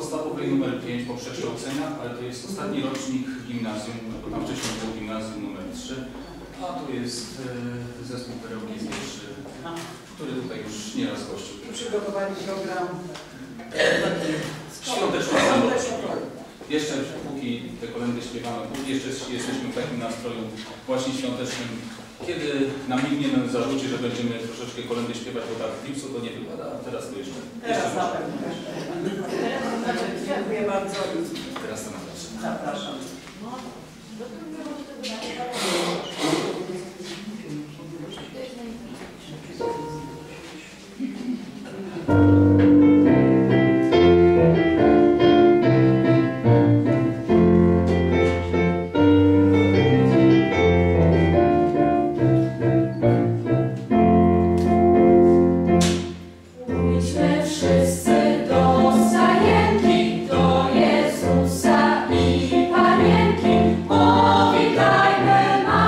podstawowej numer 5 po przekształceniach, ale to jest ostatni rocznik gimnazjum, bo tam wcześniej było gimnazjum numer 3, a tu jest zespół Perełki z Wierzy, który tutaj już nieraz gościł. Przygotowali program świąteczny. Jeszcze póki te kolędy śpiewamy, póki jeszcze jesteśmy w takim nastroju właśnie świątecznym, kiedy nam nikt nie zarzuci, że będziemy troszeczkę kolędy śpiewać, bo tak w lipcu to nie wypada, a teraz to jeszcze. Teraz na pewno. Dziękuję bardzo. Teraz to naprawdę. Zapraszam. Jezusa i Panienki, powitajmy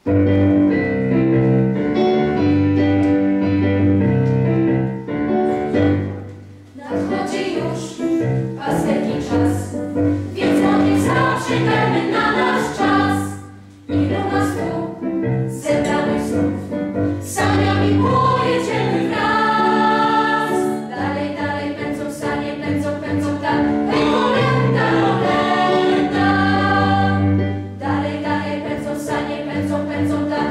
Nadchodzi już pasterki czas, więc modlić zaczekajmy na nasz czas. Ilu nas tu zebranych znów, saniami pojedziemy wraz. Dalej, dalej pędzą sanie, pędzą tak, hej kolenda, kolenda. Dalej, dalej pędzą sanie, pędzą tak.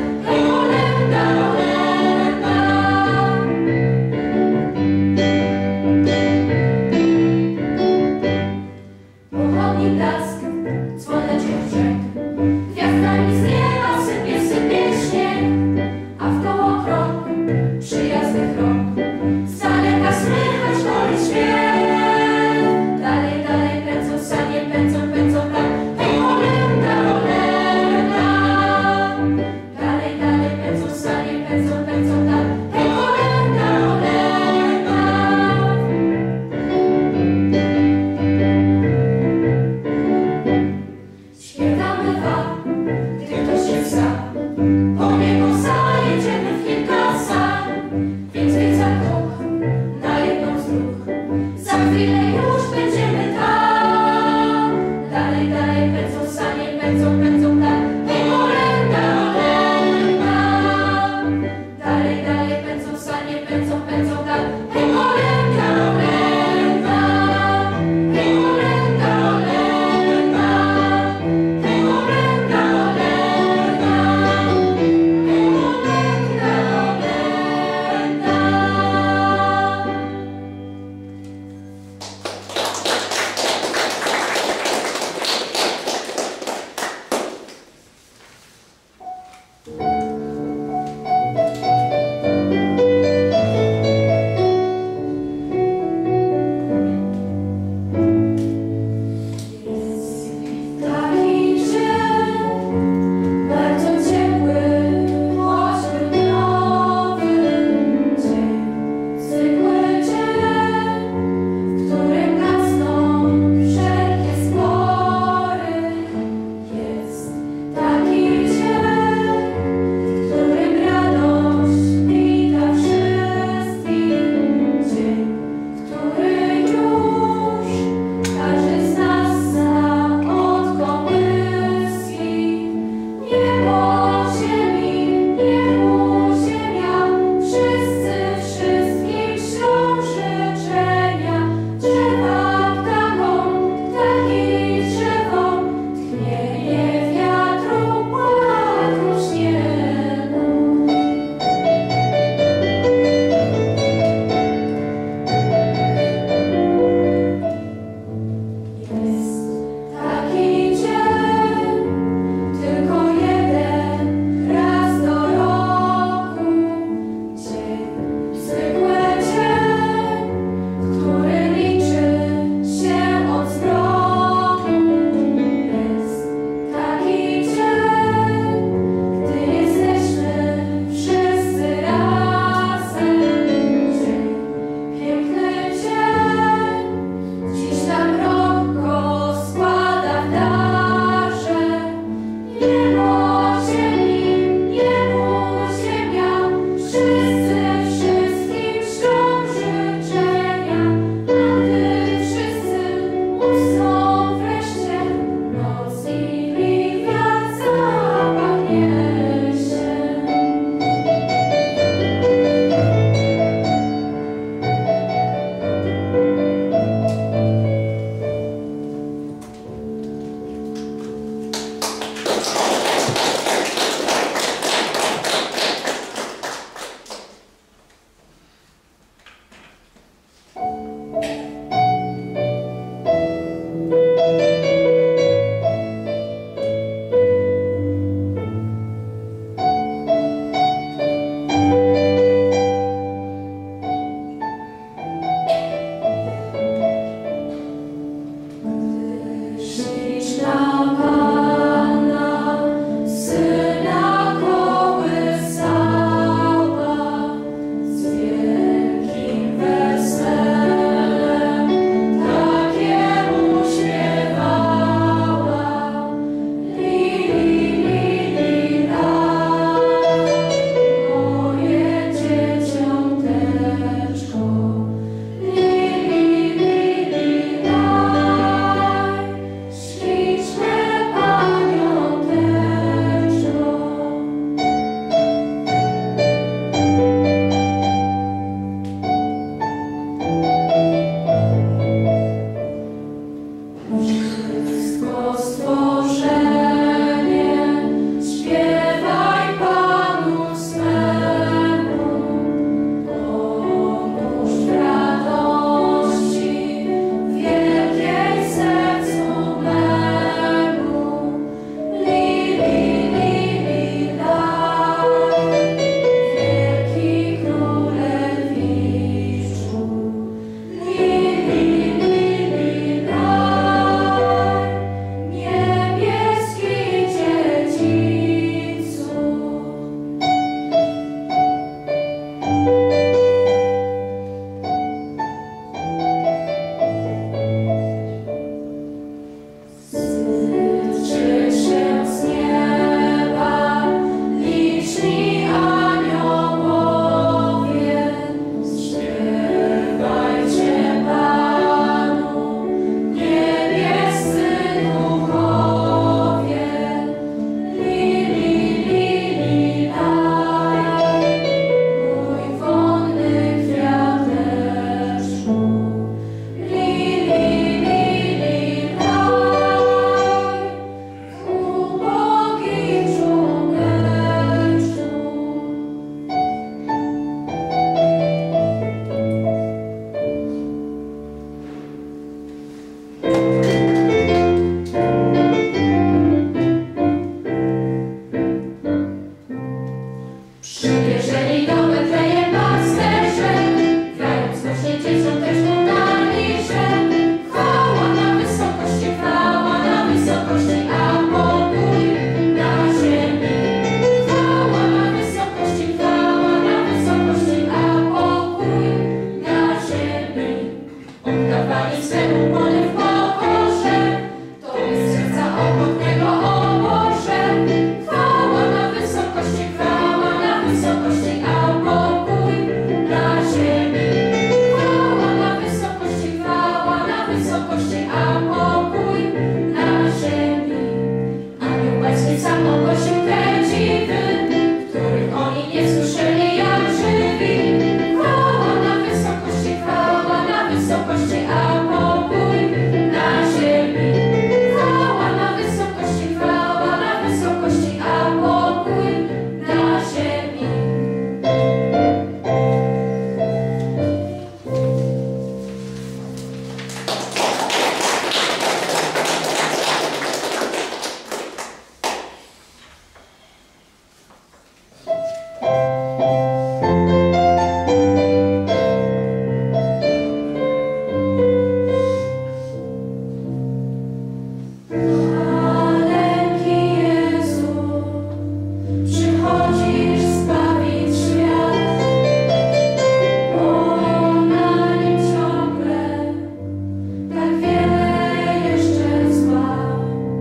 przychodzisz zbawić świat, bo na nim ciągle tak wiele jeszcze zła.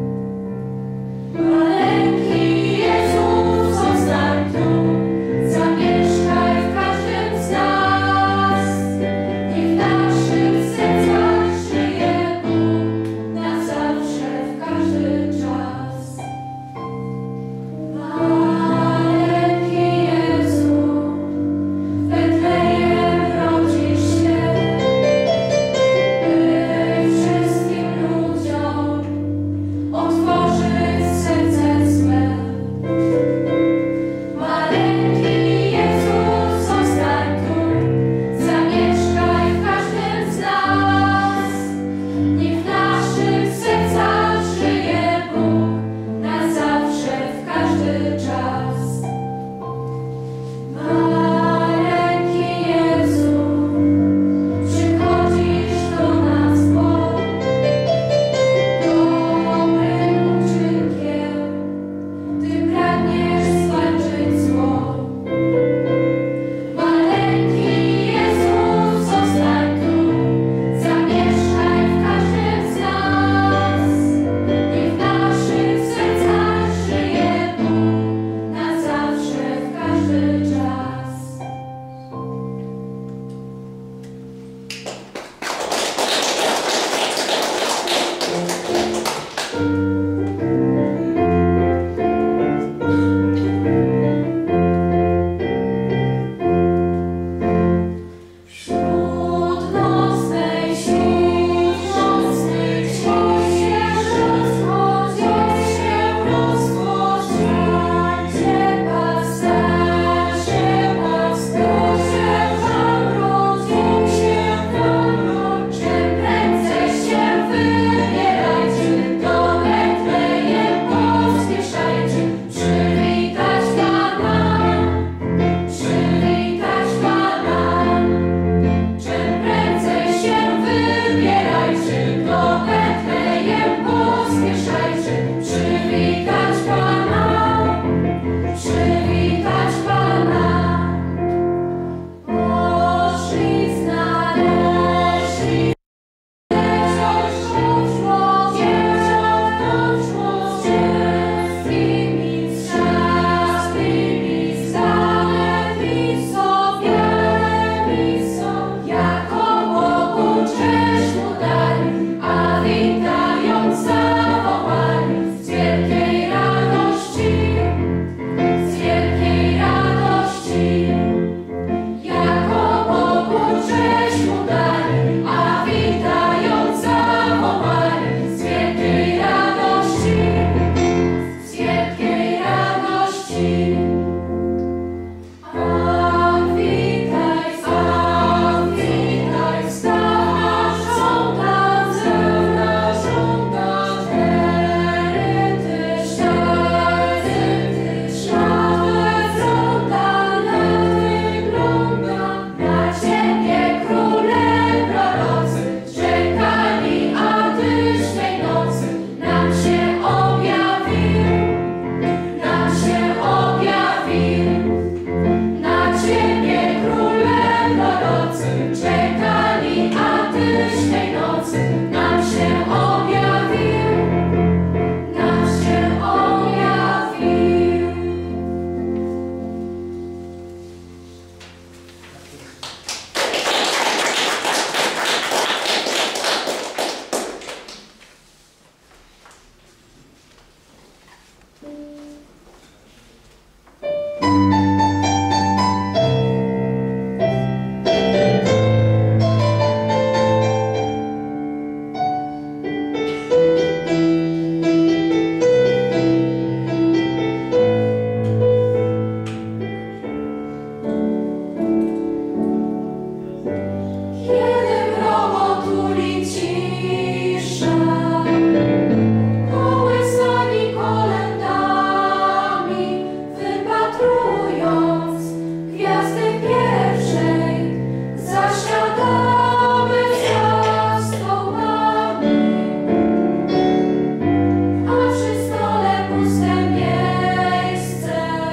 Maleńki Jezus, zostań tu, zamieszkaj w każdym z nas. Niech w naszych sercach żyje Bóg na zawsze, w każdy czas. Maleńki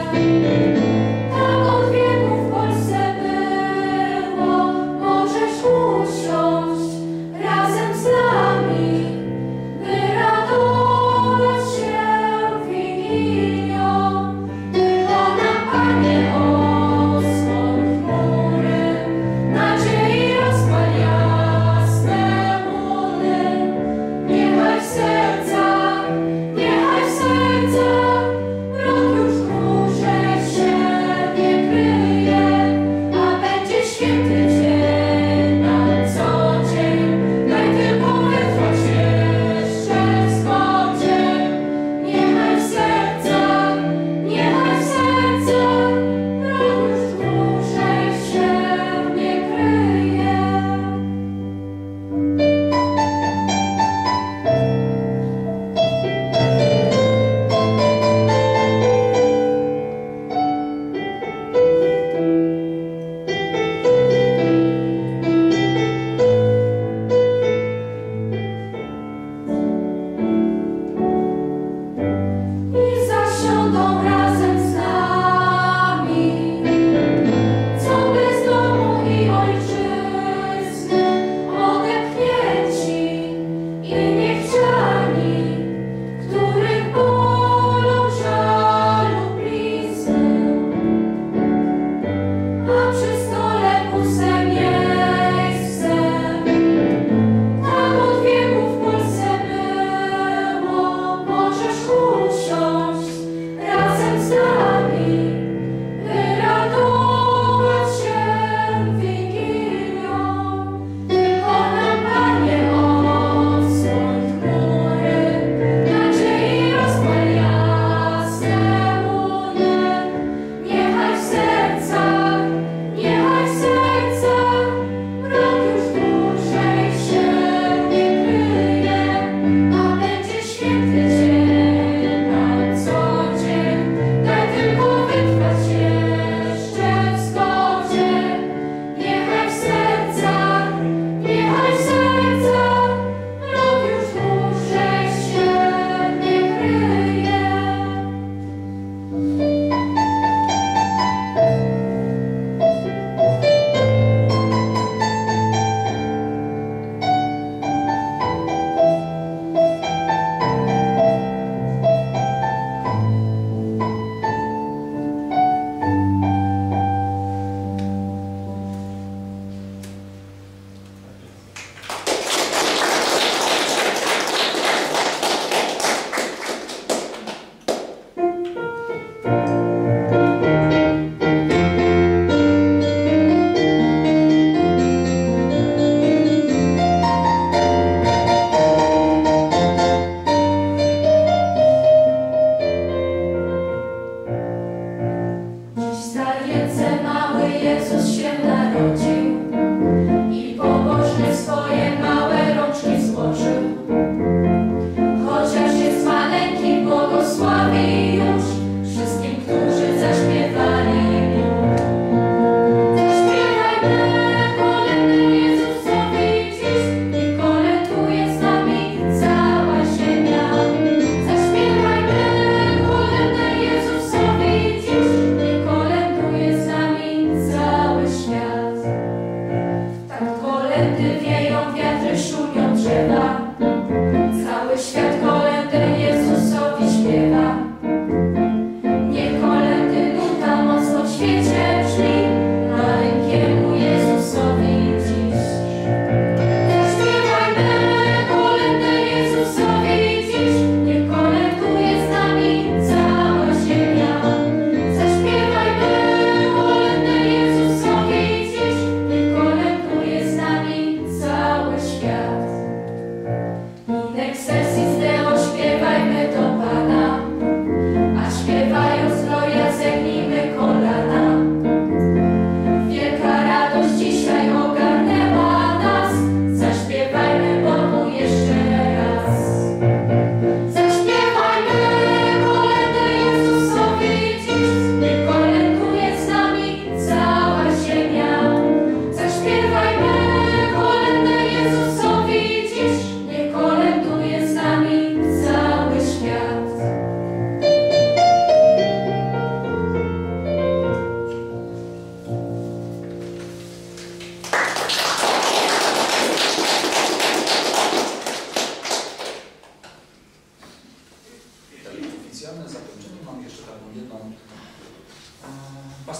Tak od wieków w Polsce było, możesz usiąść razem z nami, by radować się Wigilią. Tylko nam, Panie, osłoń chmury, nadziei rozpal jasne mury. Niechaj w sercach rok już dłużej się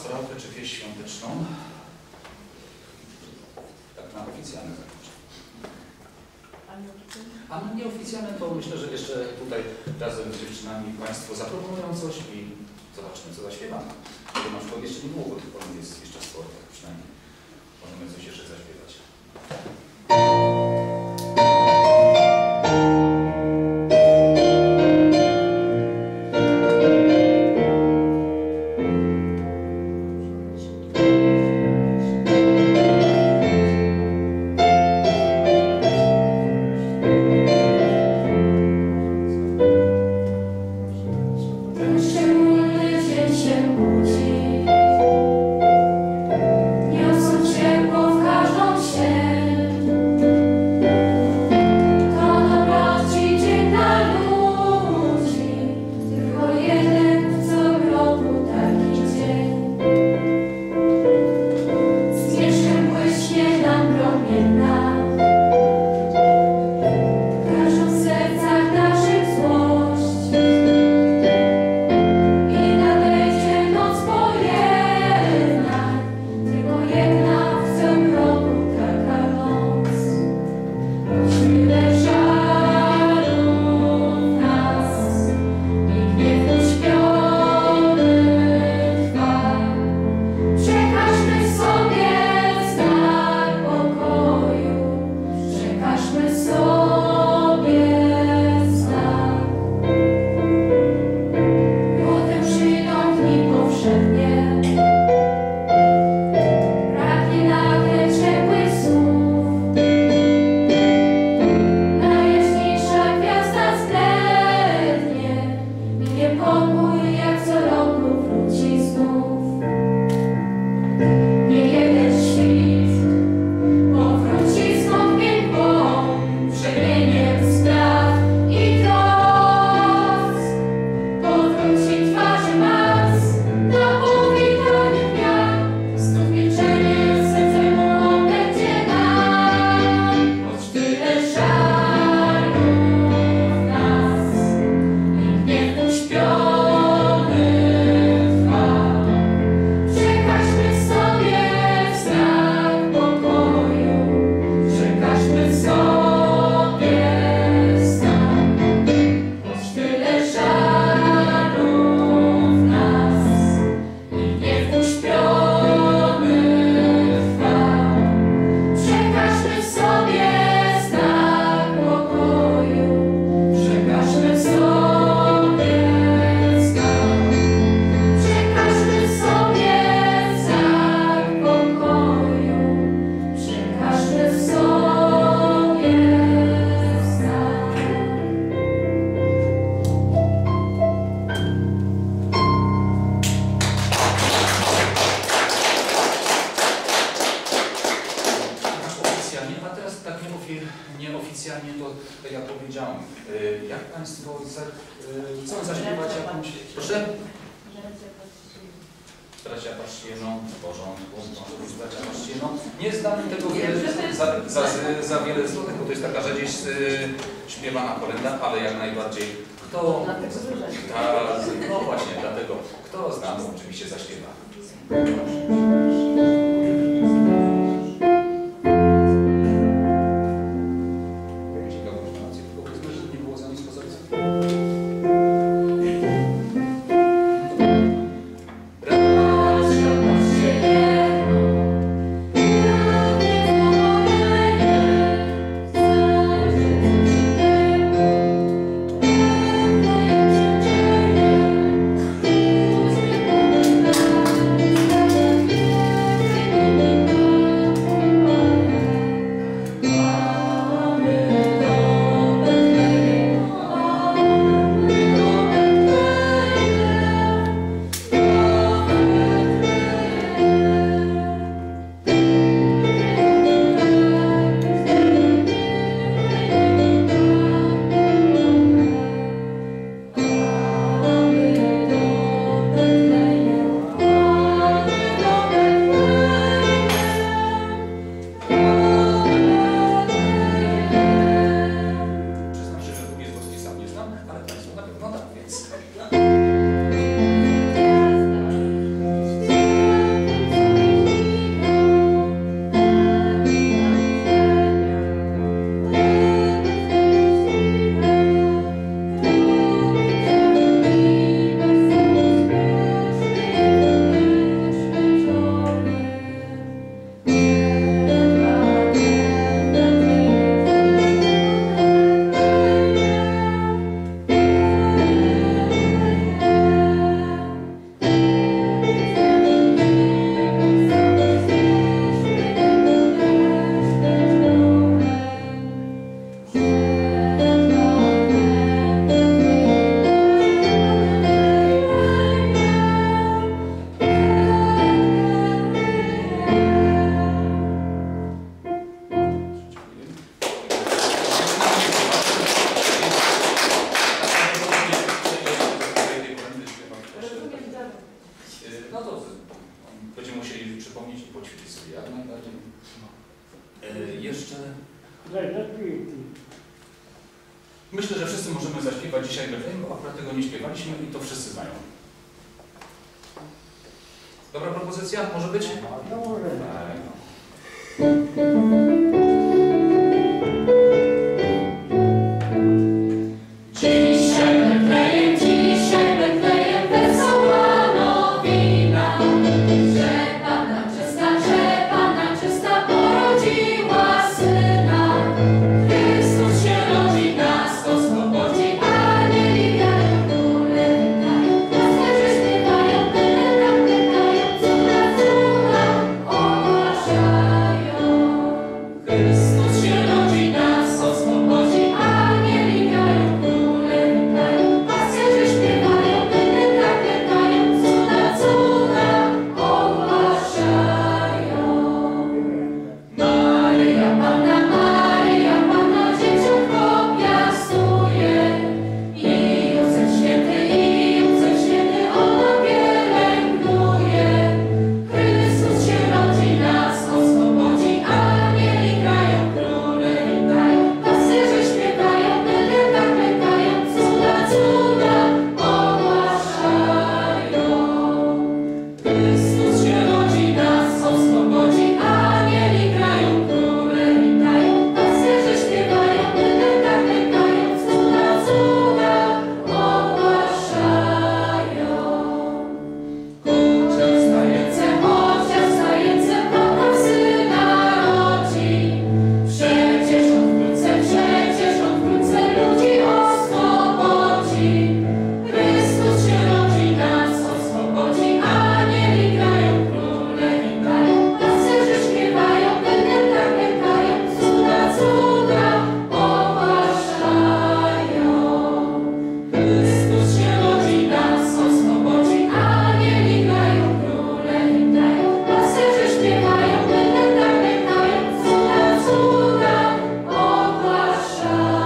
pastorałkę czy wieść świąteczną. Tak na oficjalne zakończenie. A nieoficjalne to myślę, że jeszcze tutaj razem z dziewczynami Państwo zaproponują coś i zobaczymy, co zaśpiewamy. Bo na przykład jeszcze nie było, bo tych polów jest jeszcze sporo, tak przynajmniej możemy coś jeszcze zaśpiewać. Niosą ciepło w każdą sień. nieoficjalnie to, tak jak powiedziałem, jak Państwo chcą zaśpiewać jakąś... Proszę? Bracia Paszcieno, w porządku, może być bracia Paszcieno. Nie znam tego za wiele złotych, bo to jest taka rzecz śpiewana kolenda, ale jak najbardziej kto... No właśnie, dlatego kto zna, to oczywiście zaśpiewa. Thank you. to będziemy musieli przypomnieć i poćwiczyć sobie jak najbardziej. Jeszcze... Myślę, że wszyscy możemy zaśpiewać dzisiaj refren, bo akurat tego nie śpiewaliśmy i to wszyscy znają. Dobra propozycja? Może być? Dzisiaj Betlejem wesoła nowina, że Panna czysta porodziła Syna. Chrystus się rodzi, nas oswobodzi, anieli wiają, króle witają, pasterze śpiewają, pękają, cuda, cuda ogłaszają. Chrystus się rodzi, nas oswobodzi, anieli wiają, króle witają, pasterze śpiewają, pękają, cuda, cuda ogłaszają. Maryja Panna dzieciątko piastuje i Józef święty ona pielęgnuje. Chrystus się rodzi, nas oswobodzi, anieli grają, króle witają, pasterze śpiewają, pękają, cuda, cuda ogłaszają. Chrystus się rodzi, nas oswobodzi, anieli grają, króle witają, pasterze śpiewają, pękają, cuda, cuda ogłaszają. Chociaż stajence Pana Syna rodzi, przecież On wkrótce ludzi oswobodzi. Chrystus się rodzi, nas oswobodzi, anieli grają, króle witają, pasterze śpiewają, pękają, cuda, cuda ogłaszają. Chrystus się rodzi, nas oswobodzi, anieli grają, króle witają, pasterze śpiewają, pękają, cuda, cuda ogłaszają.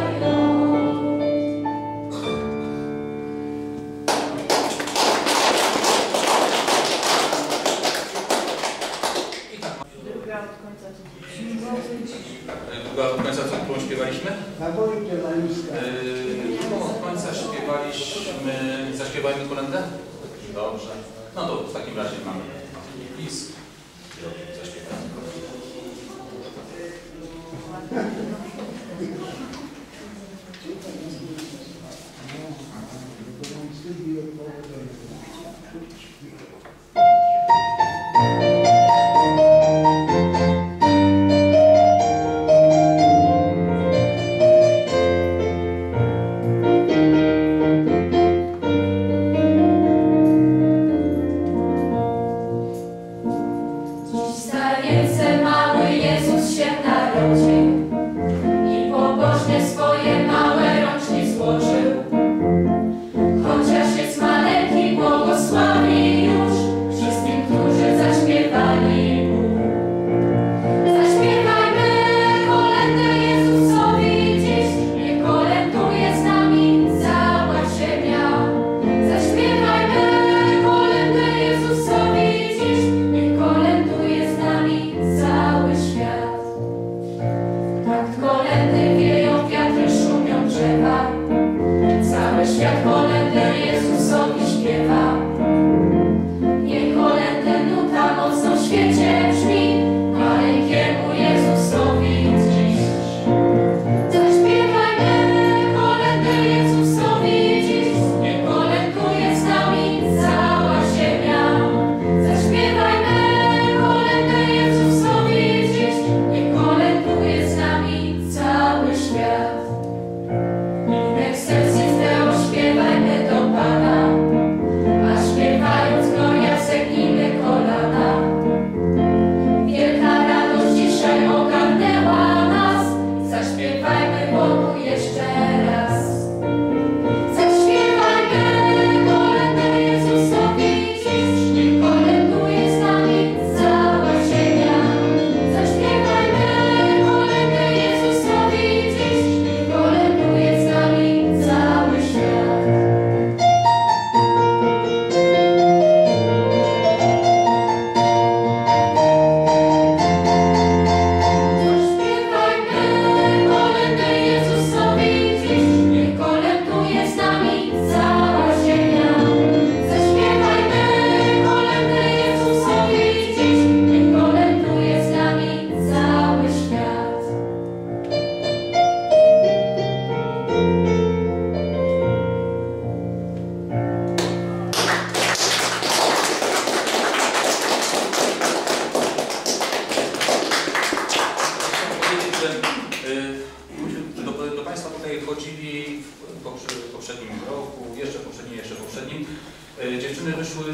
I tak. Druga od końca Druga od końca co śpiewaliśmy? Drugą od końca śpiewaliśmy... Zaśpiewajmy kolędę? Dobrze. No to w takim razie mamy wpis. Zaśpiewajmy kolędę. Dziś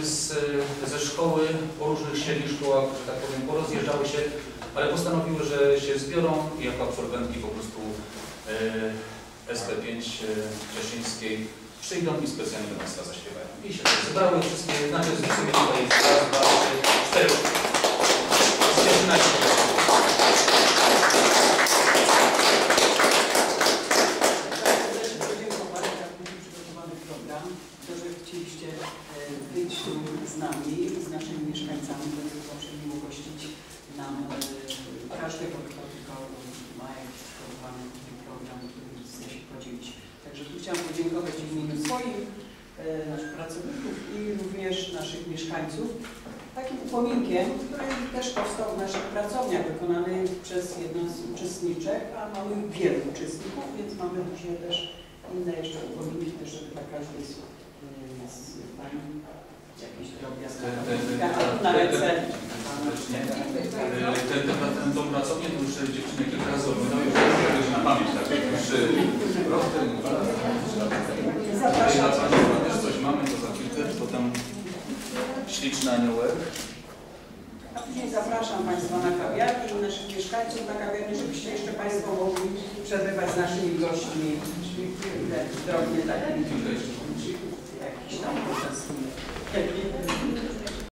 ze szkoły, po różnych średnich szkołach, że tak powiem, porozjeżdżały się, ale postanowiły, że się zbiorą i jako absolwentki po prostu SP5 Cieszyńskiej przyjdą i specjalnie do Państwa zaśpiewają. I się tak zebrały wszystkie, znaczy z nimi tutaj jest raz, dwa, trzy, cztery. Cieszyna się. Chcieliście być tu z nami, z naszymi mieszkańcami, będą uprzejmie ugościć nam każdego, kto tylko ma jakiś przygotowany program, który chce się podzielić. Także tu chciałam podziękować w imieniu swoim, naszych pracowników i również naszych mieszkańców takim upominkiem, który też powstał w naszych pracowniach, wykonany przez jedną z uczestniczek, a mamy wielu uczestników, więc mamy różne też inne jeszcze upominki, też żeby dla każdej z Pani jakieś drobiazgi na ręce. Tą pracownię to już dziewczyny kilka razy oglądały, już na pamięć, tak? Już rok temu, 2 lata. Zapraszam. Też coś mamy, to za chwilkę, bo tam śliczny aniołek. A później zapraszam Państwa na kawiarnię i naszych mieszkańców na kawiarnię, żebyście jeszcze Państwo mogli przebywać z naszymi gośćmi drobnie takimi jakiś tam proces.